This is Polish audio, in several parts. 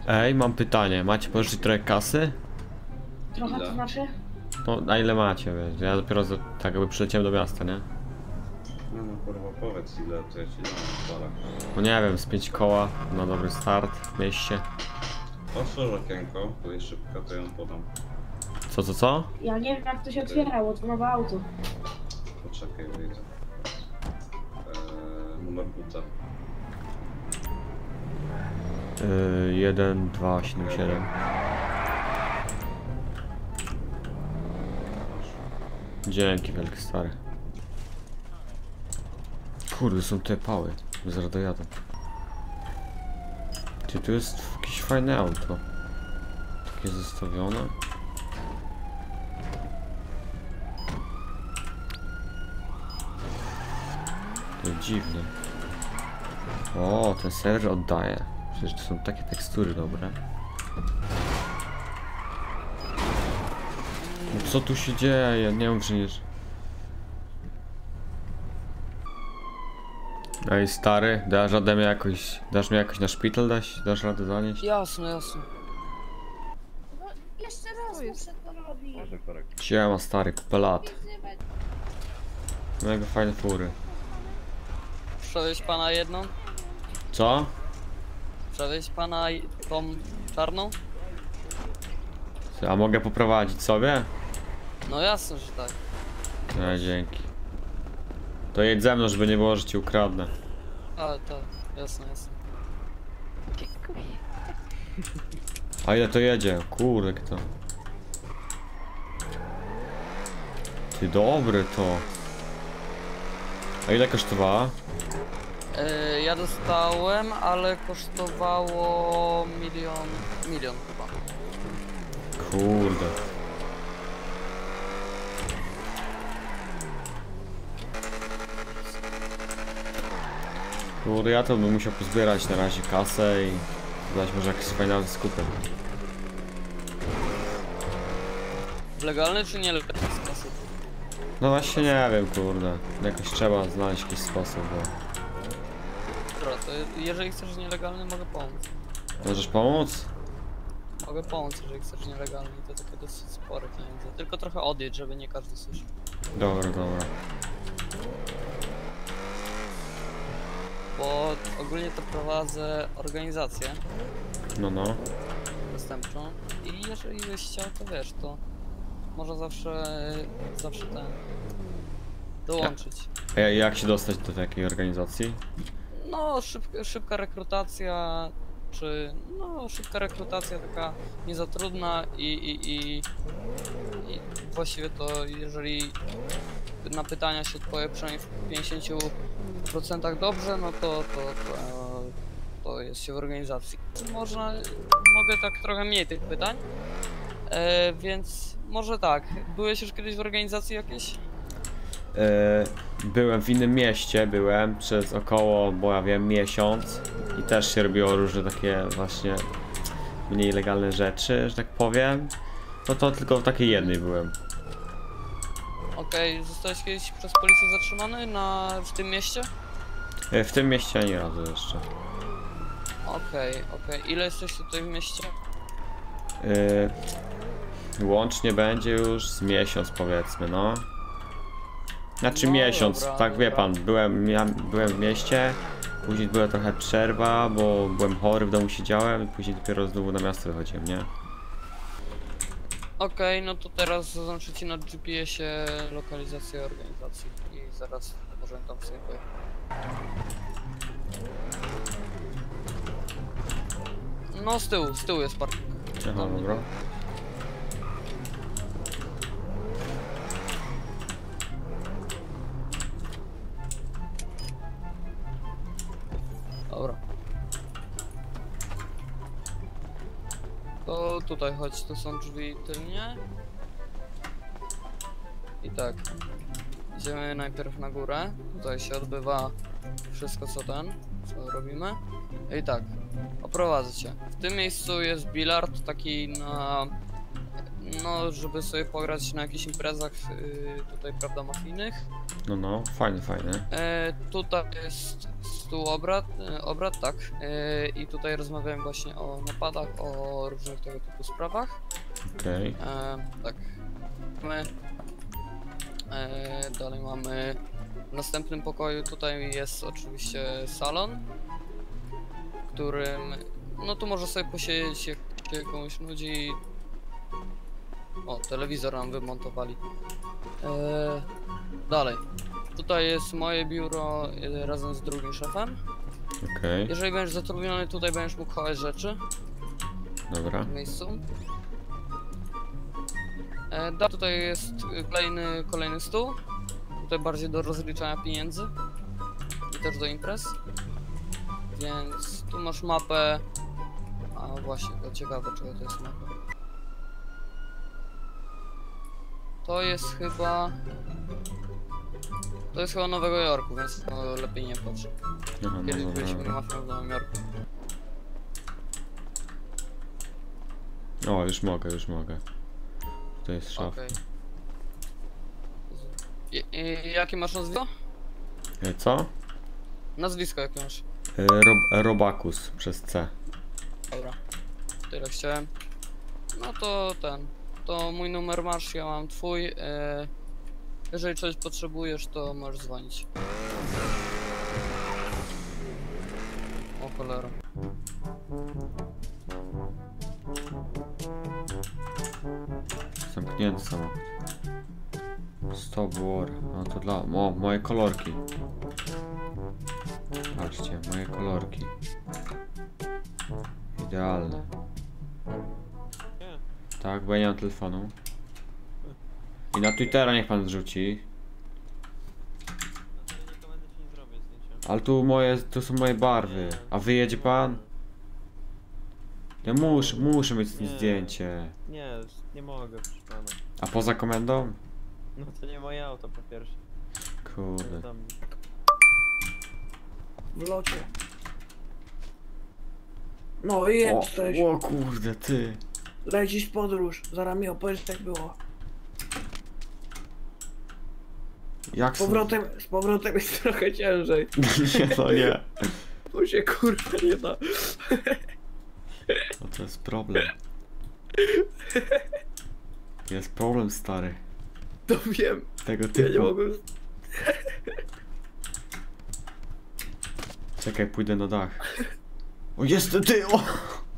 Ej, mam pytanie. Macie pożyczyć trochę kasy? Trochę Ile? to znaczy? No, na ile macie, wiesz? Ja dopiero tak jakby przyleciałem do miasta, nie? No kurwa, powiedz ile, to ja ci dam parę. No nie wiem, z 5 koła na dobry start w mieście. Otwórz okienko, bo jest szybka, to ją podam. Co? Ja nie wiem jak to się otwierało, to nowe auto. Poczekaj, wyjdę. Numer buta. 1, 2, 7, 7. Dzięki wielki stary. Kurde, są te pały. Zaraz dojadę. Czy tu jest jakieś fajne auto? Takie zostawione. To jest dziwne. O, ten serwer oddaje. Przecież to są takie tekstury dobre. No co tu się dzieje? Nie wiem, czy nie... Ej stary, dasz radę mnie jakoś... Dasz mnie jakoś na szpital dasz radę zanieść? Jasne, jasne. No, jeszcze raz muszę to robić. Może korek. Siema stary, kupę lat. Mega fajne fury. Przewieźć pana jedną? Co? Przewieźć pana tą czarną? A mogę poprowadzić sobie? No jasne, że tak. No dzięki. To jedź ze mną, żeby nie było, że ci ukradnę. Ale to, jasne, jasne. A ile to jedzie? Kurde kto. Ty dobre to. A ile kosztowała? Ja dostałem, ale kosztowało milion chyba. Kurde. Kurde, ja to bym musiał pozbierać na razie kasę i dać może jakiś fajny skupem. Legalny czy nielegalny sposób? No właśnie nie wiem, kurde. Jakoś trzeba znaleźć jakiś sposób, bo... Dobra, to jeżeli chcesz nielegalny, mogę pomóc. Możesz pomóc? Mogę pomóc, jeżeli chcesz nielegalny, to takie dosyć spore pieniądze. Tylko trochę odjedź, żeby nie każdy słyszał. Dobra. Bo ogólnie to prowadzę organizację No. zastępczą i jeżeli byś chciał, to wiesz, to może zawsze ten dołączyć. A jak się dostać do takiej organizacji? No, szybka rekrutacja, szybka rekrutacja taka nie za trudna i właściwie to jeżeli na pytania się odpowie przynajmniej w 50% dobrze, no to jest się w organizacji. Mogę tak trochę mniej tych pytań, więc może tak. Byłeś już kiedyś w organizacji jakiejś? Byłem w innym mieście, przez około, bo ja wiem, miesiąc i też się robiło różne takie właśnie mniej legalne rzeczy, że tak powiem. No to tylko w takiej jednej byłem. Okej, zostałeś kiedyś przez policję zatrzymany w tym mieście? W tym mieście ani razu jeszcze. Okej. Ile jesteś tutaj w mieście? Łącznie będzie już z miesiąc powiedzmy, no. Znaczy No, miesiąc, dobra, tak wie dobra. pan, byłem w mieście, później była trochę przerwa, bo byłem chory, w domu siedziałem i później dopiero znowu na miasto wychodziłem, nie? Okej, no to teraz zaznaczę ci na GPS-ie lokalizację organizacji i zaraz możemy tam sobie pojechać. No z tyłu jest parking. Aha, dobra. Dobra. To tutaj chodź, to są drzwi tylnie. I tak. Idziemy najpierw na górę. Tutaj się odbywa wszystko co robimy. I tak, oprowadzę cię. W tym miejscu jest bilard taki no, żeby sobie pograć na jakichś imprezach tutaj, prawda, mafijnych. No, no, fajnie, fajnie. Tutaj jest stół obrad, tak. I tutaj rozmawiałem właśnie o napadach, o różnych tego typu sprawach. Okej. Tak. Dalej mamy w następnym pokoju, tutaj jest oczywiście salon, w którym, no tu może sobie posiedzieć, jak się komuś nudzi. O, telewizor nam wymontowali. Dalej. Tutaj jest moje biuro razem z drugim szefem. Okej, Jeżeli będziesz zatrudniony, tutaj będziesz mógł chować rzeczy dobra. w miejscu. Tutaj jest kolejny stół. Tutaj bardziej do rozliczania pieniędzy i też do imprez. Więc tu masz mapę. A właśnie, to ciekawe, czego to jest mapa. To jest chyba Nowego Jorku, więc to lepiej nie patrz. Aha, no, Kiedyś dobra, byliśmy dobra. mafią w Nowym Jorku. O, już mogę, już mogę. To jest szaf. Okej. Jakie masz nazwisko? Co? Nazwisko jakie masz? Robakus przez C. Dobra. Tyle chciałem. No to to mój numer masz, ja mam twój. Jeżeli coś potrzebujesz, to możesz dzwonić. O cholera. Zamknięty samochód. Stop war. No to dla... O, moje kolorki. Patrzcie, moje kolorki. Idealne. Tak, bo ja nie mam telefonu. I na Twittera niech pan zrzuci. Ale tu są moje barwy. A wyjedzie pan? Ja muszę mieć Nie. zdjęcie. Nie mogę, proszę pana. A poza komendą? No to nie moje auto po pierwsze. Kurde. Tam... W locie. No i jesteś. O kurde, ty. Lecisz w podróż. Zaraz mi opowiesz jak było. Jak Z powrotem jest trochę ciężej. Nie, no nie. Bo się kurwa nie da. No to jest problem. Jest problem, stary. To wiem. Tego Ja nie typu. mogę. Czekaj, pójdę na dach. O, jest ty! O!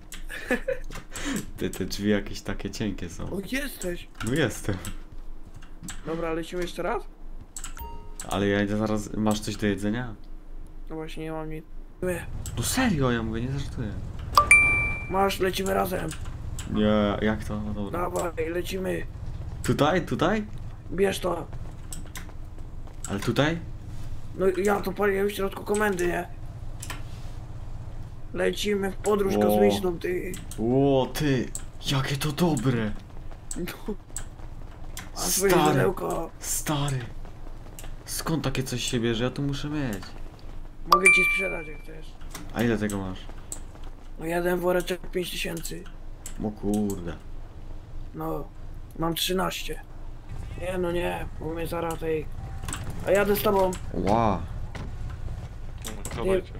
Ty, te drzwi jakieś takie cienkie są. O, jesteś. No jestem. Dobra, lecimy jeszcze raz? Ale ja idę zaraz... Masz coś do jedzenia? No właśnie, nie mam nic. Nie. No serio, ja mówię, nie żartuję. Masz, lecimy razem. Nie, jak to? No dobra. Dawaj, lecimy. Tutaj? Tutaj? Bierz to. Ale tutaj? No ja to paliłem w środku komendy, nie? Lecimy w podróż O. kosmiczną, ty. Ło, ty! Jakie to dobre! No. A swoje Stary! źródełko. Stary! Skąd takie coś się bierze? Ja to muszę mieć. Mogę ci sprzedać jak chcesz. A ile tego masz? No jeden woreczek 5000. O kurde. No, mam 13. Nie no nie, bo mnie zaraz tej... A jadę z tobą. Ła. Dawajcie.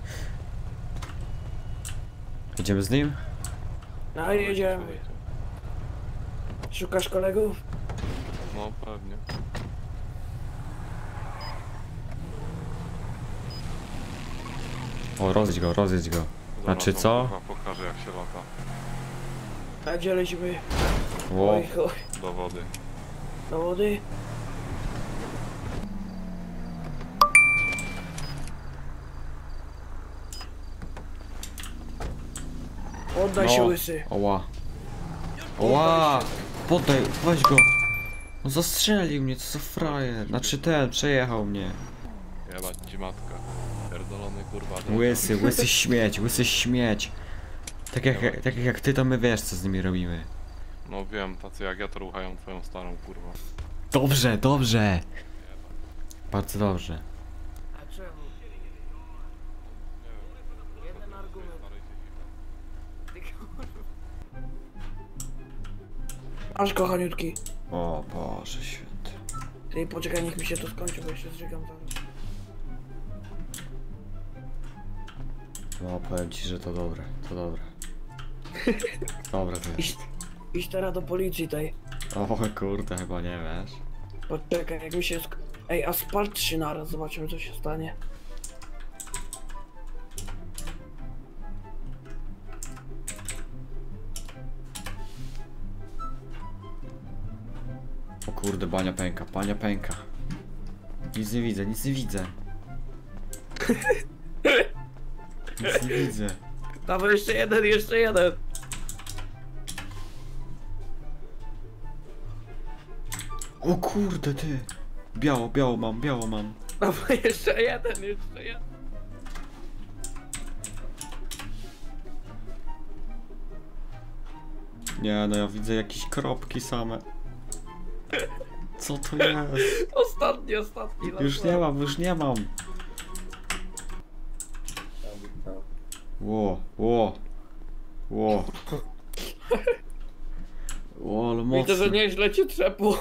Idziemy z nim? No i jedziemy. Szukasz kolegów? No pewnie. O, rozjedź go. Znaczy Zaraz co? wam, kurwa, pokażę jak się lata. A gdzie lecimy? Ło. Oj, oj. Do wody. Do wody? Oddaj się, łysy. Oła. Oła! Poddaj, weź go. No zastrzelił mnie, co za frajer. Znaczy ten, przejechał mnie. Jebać ci matka. Pierdolony kurwa. Łysy śmieć. Tak jak ty, to my wiesz, co z nimi robimy. No wiem, tacy jak ja to ruchają twoją starą kurwa. Dobrze. Bardzo dobrze. A czemu? Jeden argument. Masz, kochaniutki. O Boże święty. Ty poczekaj, niech mi się to skończy, bo jeszcze zżygam zaraz. No powiem ci, że to dobre, to dobre. Dobre to jest. Idź teraz do policji tej. O kurde, chyba nie wiesz. Poczekaj, jak mi się Ej, a spal 3 naraz, zobaczymy co się stanie. O kurde, bania pęka. Nic nie widzę, nic nie widzę. Nic nie widzę. Dawaj jeszcze jeden, jeszcze jeden. O kurde ty. Biało mam. Dawaj jeszcze jeden, jeszcze jeden. Nie no, ja widzę jakieś kropki same. Co to jest? Ostatni. Już nie mam. Ło, ale mocno. Widzę, że nieźle ci trzepło.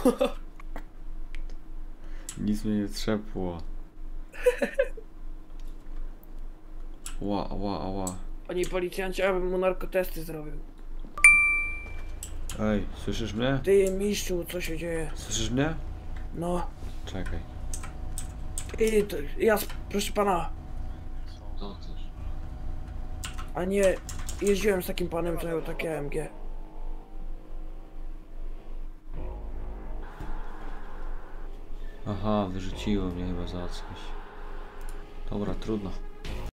Nic mnie nie trzepło. Ła. Panie policjancie, ja bym mu narkotesty zrobił. Ej, słyszysz mnie? Ty, mistrzu, co się dzieje? Słyszysz mnie? No. Czekaj. Proszę pana. Co chcesz? A nie, jeździłem z takim panem, co miał takie AMG. Aha, wyrzuciło mnie chyba za coś. Dobra, trudno.